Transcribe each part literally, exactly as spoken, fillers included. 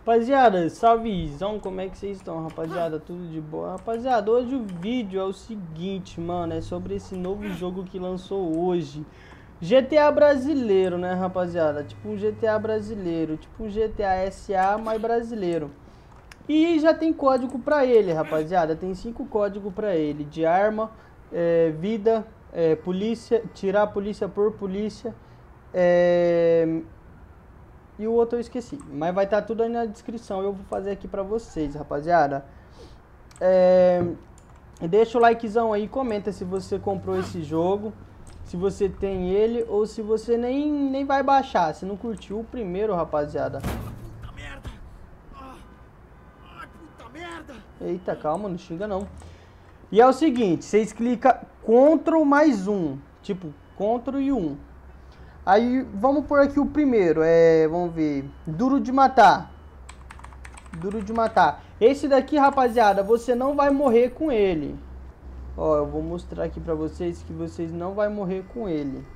Rapaziada, salvezão, como é que vocês estão, rapaziada? Tudo de boa? Rapaziada, hoje o vídeo é o seguinte, mano, é sobre esse novo jogo que lançou hoje. G T A brasileiro, né, rapaziada? Tipo um G T A brasileiro, tipo um G T A S A, mas brasileiro. E já tem código pra ele, rapaziada, tem cinco códigos pra ele, de arma, é, vida, é, polícia, tirar a polícia por polícia, é... e o outro eu esqueci, mas vai estar tudo aí na descrição. Eu vou fazer aqui pra vocês, rapaziada. É... Deixa o likezão aí, comenta se você comprou esse jogo, se você tem ele ou se você nem, nem vai baixar, se não curtiu o primeiro, rapaziada. Puta merda! Ai, puta merda! Eita, calma, não xinga não. E é o seguinte, vocês clicam Ctrl mais um, tipo, Ctrl e um. Aí, vamos por aqui o primeiro, é, vamos ver, Duro de Matar. Duro de Matar. Esse daqui, rapaziada, você não vai morrer com ele. Ó, eu vou mostrar aqui pra vocês que vocês não vai morrer com ele.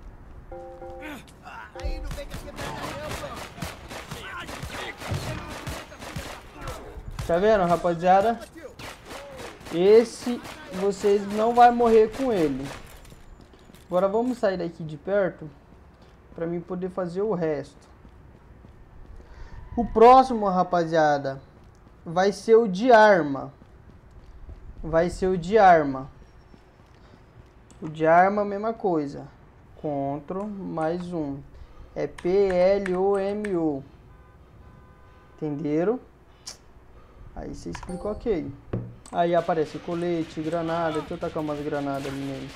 Aí não vem com Tá vendo, rapaziada? Esse, vocês não vai morrer com ele. Agora vamos sair daqui de perto para mim poder fazer o resto. O próximo, rapaziada, vai ser o de arma. Vai ser o de arma. O de arma, mesma coisa. Ctrl mais um. É P L O M O. Entenderam? Aí vocês clicam OK. Aí aparece colete, granada. Deixa eu tacar umas granadas ali neles.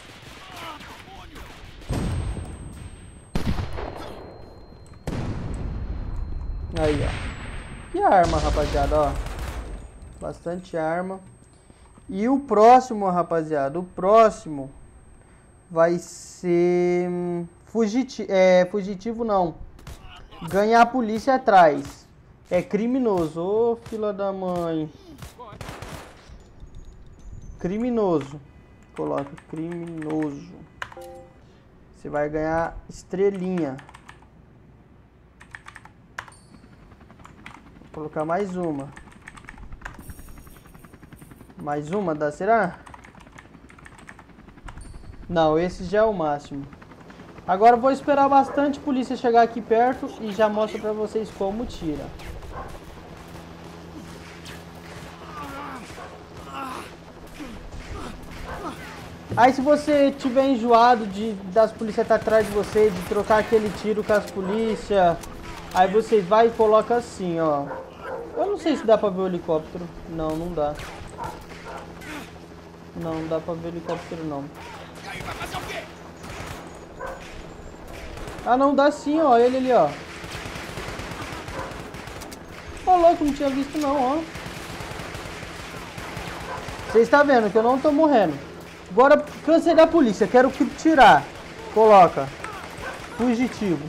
Aí, ó. E a arma, rapaziada, ó. Bastante arma. E o próximo, rapaziada, o próximo vai ser fugitivo, é, fugitivo não. Ganhar a polícia atrás. É criminoso. Ô, fila da mãe. Criminoso. Coloca criminoso. Você vai ganhar estrelinha. Vou colocar mais uma. Mais uma, dá, será? Não, esse já é o máximo. Agora eu vou esperar bastante a polícia chegar aqui perto e já mostro pra vocês como tira. Aí se você tiver enjoado de das polícias estar atrás de você, de trocar aquele tiro com as polícias, aí você vai e coloca assim, ó. Eu não sei se dá pra ver o helicóptero. Não, não dá. Não, não dá pra ver o helicóptero não. Ah, não, dá sim, ó. Ele ali, ó. Ô, louco, não tinha visto não, ó. Vocês estão vendo que eu não tô morrendo. Agora, cansei da polícia. Quero tirar. Coloca. Fugitivo.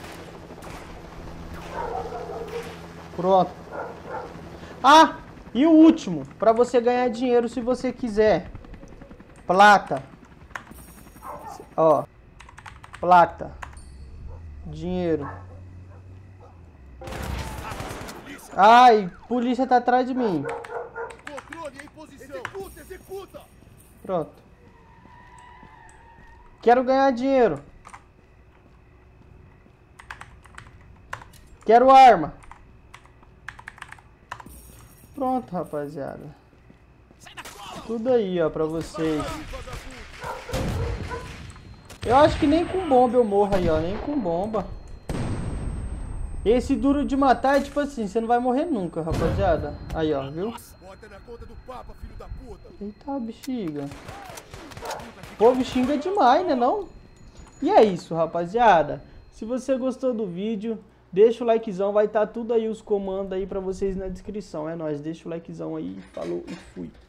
Pronto. Ah, e o último. Pra você ganhar dinheiro se você quiser. Plata. Ó. Plata. Dinheiro. Ai, polícia tá atrás de mim. Controle em posição. Executa, executa. Pronto. Quero ganhar dinheiro. Quero arma. Pronto, rapaziada. Tudo aí, ó, pra vocês. Eu acho que nem com bomba eu morro aí, ó. Nem com bomba. Esse duro de matar é tipo assim, você não vai morrer nunca, rapaziada. Aí, ó, viu? Bota na conta do Papa, filho da puta. Eita, bexiga. O povo xinga demais, né, não? E é isso, rapaziada. Se você gostou do vídeo, deixa o likezão. Vai estar tudo aí, os comandos aí pra vocês na descrição. É nóis, deixa o likezão aí. Falou e fui.